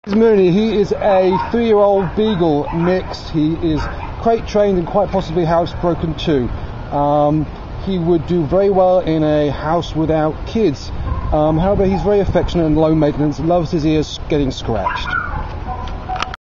Mooney, he is a 3-year-old Beagle mix. He is crate trained and quite possibly housebroken too. He would do very well in a house without kids. However, he's very affectionate and low maintenance, loves his ears getting scratched.